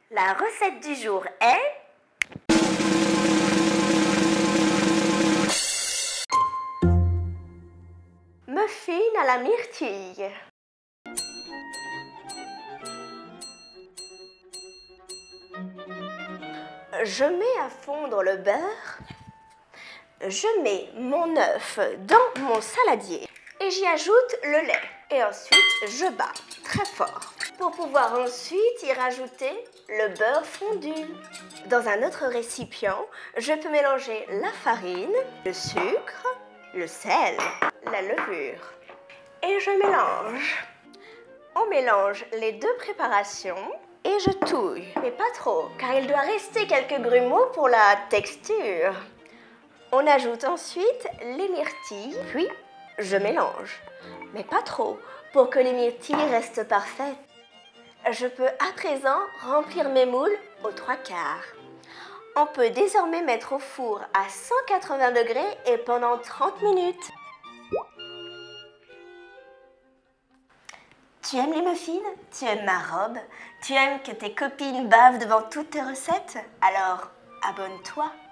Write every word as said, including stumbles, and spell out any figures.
La recette du jour est... muffins à la myrtille. Je mets à fondre le beurre. Je mets mon œuf dans mon saladier et j'y ajoute le lait. Et ensuite, je bats très fort pour pouvoir ensuite y rajouter le beurre fondu. Dans un autre récipient, je peux mélanger la farine, le sucre, le sel, la levure. Et je mélange. On mélange les deux préparations et je touille. Mais pas trop, car il doit rester quelques grumeaux pour la texture. On ajoute ensuite les myrtilles, puis je mélange. Mais pas trop, pour que les myrtilles restent parfaites. Je peux à présent remplir mes moules aux trois quarts. On peut désormais mettre au four à cent quatre-vingts degrés et pendant trente minutes. Tu aimes les muffins? Tu aimes ma robe? Tu aimes que tes copines bavent devant toutes tes recettes? Alors, abonne-toi!